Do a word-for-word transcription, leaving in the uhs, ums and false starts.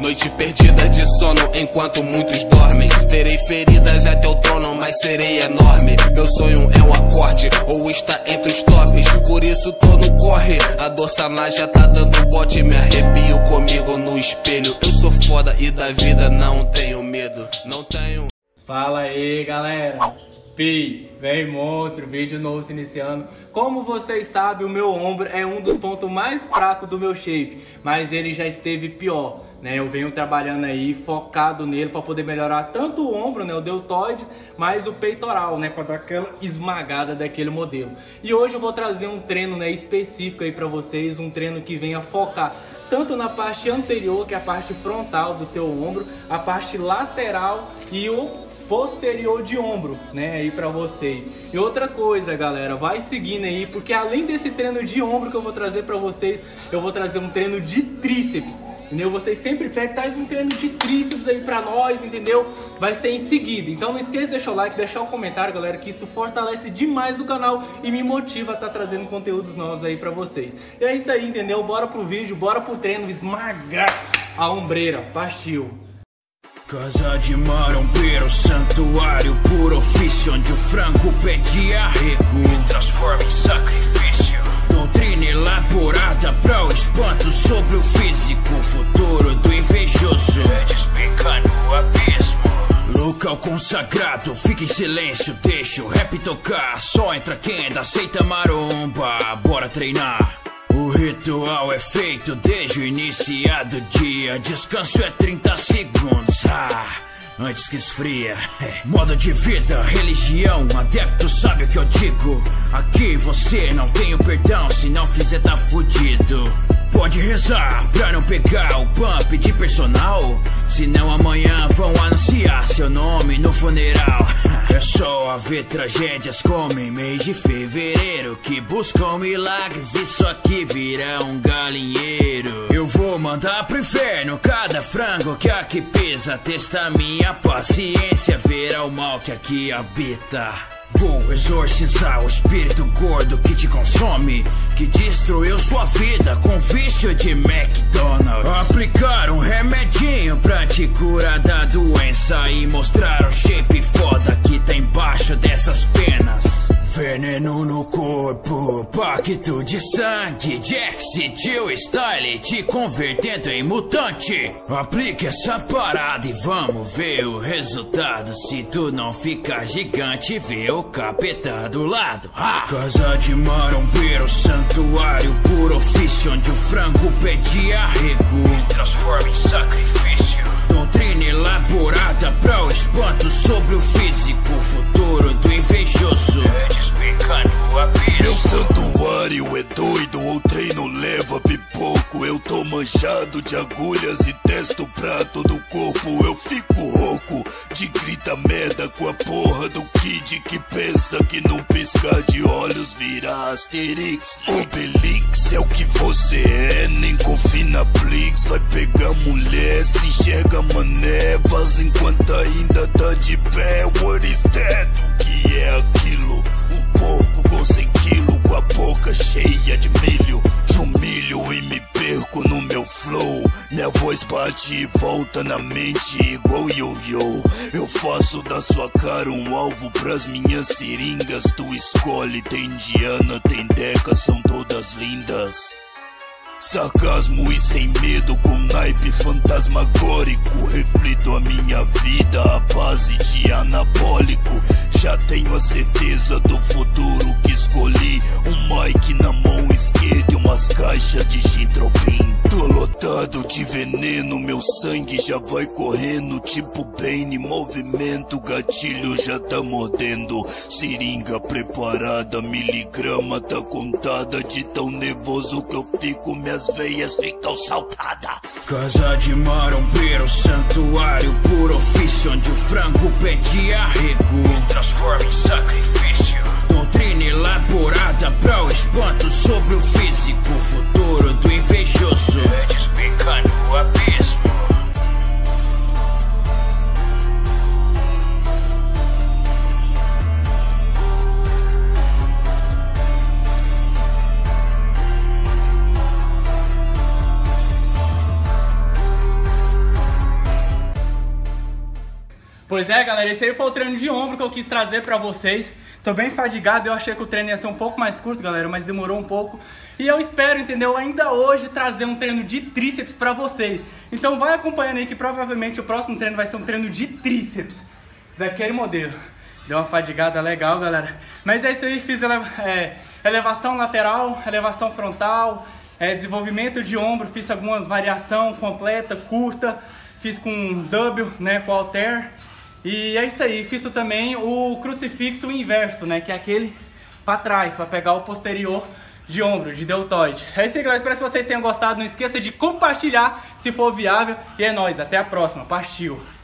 Noite perdida de sono enquanto muitos dormem. Terei feridas até o trono, mas serei enorme. Meu sonho é um acorde, ou está entre os tops. Por isso tô no corre, a dorsana já tá dando bote. Me arrepio comigo no espelho. Eu sou foda e da vida não tenho medo. Não tenho. Fala aí, galera. Pi, vem monstro, vídeo novo se iniciando. Como vocês sabem, o meu ombro é um dos pontos mais fracos do meu shape, mas ele já esteve pior, né? Eu venho trabalhando aí, focado nele para poder melhorar tanto o ombro, né, o deltoides, mas o peitoral, né, para dar aquela esmagada daquele modelo. E hoje eu vou trazer um treino, né, específico aí para vocês, um treino que venha focar tanto na parte anterior, que é a parte frontal do seu ombro, a parte lateral e o posterior de ombro, né, aí pra vocês. E outra coisa, galera, vai seguindo aí, porque além desse treino de ombro que eu vou trazer pra vocês, eu vou trazer um treino de tríceps, entendeu? Vocês sempre pedem, traz um treino de tríceps aí pra nós, entendeu? Vai ser em seguida. Então não esqueça de deixar o like, deixar o comentário, galera, que isso fortalece demais o canal e me motiva a estar trazendo conteúdos novos aí pra vocês. E é isso aí, entendeu? Bora pro vídeo, bora pro treino esmagar a ombreira. Partiu! Casa de marombeiro, santuário por ofício, onde o frango pede arrego e transforma em sacrifício. Doutrina elaborada pra o espanto sobre o físico, futuro do invejoso é despencar no abismo. Local consagrado, fica em silêncio, deixa o rap tocar. Só entra quem ainda aceita maromba, bora treinar. O ritual é feito desde o iniciado dia. Descanso é trinta segundos, ah, antes que esfria. É. Modo de vida, religião, adepto sabe o que eu digo. Aqui você não tem o perdão, se não fizer tá fudido. Pode rezar pra não pegar o pump de personal, senão amanhã vão anunciar seu nome no funeral. É só haver tragédias como em mês de fevereiro, que buscam milagres, isso aqui vira um galinheiro. Eu vou mandar pro inferno cada frango que aqui pisa. Testa minha paciência, verá o mal que aqui habita. Vou exorcizar o espírito gordo que te consome, que destruiu sua vida com vício de McDonald's. Aplicar um remedinho pra te curar da doença e mostrar o shape foda que tá embaixo dessas penas. Veneno no corpo, pacto de sangue, Jax e Jill Style te convertendo em mutante. Aplique essa parada e vamos ver o resultado. Se tu não ficar gigante, vê o capeta do lado. Ah! Casa de marombeiro, santuário por ofício, onde o frango pede arrego e transforma em sacrifício. Doutrina elaborada pra o espanto sobre o físico, futuro do invejoso é despencar no abismo. Meu santuário é doido, o treino leva pipoco. Eu tô manchado de agulhas e testo pra todo o corpo. Eu fico rouco de grita merda com a porra do kid que pensa que num piscar de olhos vira Asterix. Obelix é o que você é, nem confia na Blix. Vai pegar mulher, se enxerga mané, vaza enquanto ainda tá de pé. What is that? O que é aquilo? Um porco com cem quilos, com a boca cheia de milho. Te humilho e me perco no meu flow. Minha voz bate e volta na mente igual yo-yo. Eu faço da sua cara um alvo pras minhas seringas. Tu escolhe, tem indiana, tem deca, são todas lindas. Sarcasmo e sem medo, com naipe fantasmagórico. Reflito a minha vida à base de anabólico. Já tenho a certeza do futuro que escolhi. Um mic na mão esquerda e umas caixas de gintropim. Tô lotado de veneno, meu sangue já vai correndo. Tipo Bane, movimento, gatilho já tá mordendo. Seringa preparada, miligrama tá contada. De tão nervoso que eu fico, minhas veias ficam saltadas. Casa de marombeiro, santuário por ofício, onde o frango pede arrego e transforma em sacrifício. Doutrina elaborada pra o espanto sobre o físico, futuro do invejoso é despencar no abismo. Pois é, galera, esse aí foi o treino de ombro que eu quis trazer pra vocês. Tô bem fadigado, eu achei que o treino ia ser um pouco mais curto, galera, mas demorou um pouco. E eu espero, entendeu, ainda hoje trazer um treino de tríceps pra vocês. Então vai acompanhando aí que provavelmente o próximo treino vai ser um treino de tríceps, daquele modelo. Deu uma fadigada legal, galera. Mas é isso aí, fiz eleva é, elevação lateral, elevação frontal, é, desenvolvimento de ombro, fiz algumas variações completa, curta, fiz com double, né, com halter. E é isso aí, fiz também o crucifixo inverso, né, que é aquele para trás, para pegar o posterior de ombro, de deltoide. É isso aí, galera, espero que vocês tenham gostado, não esqueça de compartilhar se for viável. E é nóis, até a próxima, partiu!